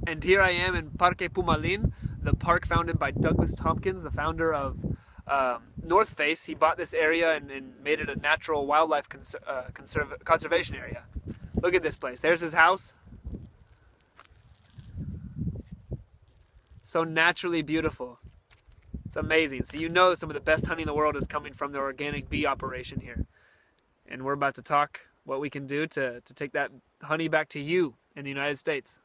And here I am in Parque Pumalin, the park founded by Douglas Tompkins, the founder of North Face. He bought this area and made it a natural wildlife conservation area. Look at this place. There's his house. So naturally beautiful. It's amazing. So you know some of the best honey in the world is coming from the organic bee operation here. And we're about to talk what we can do to take that honey back to you in the United States.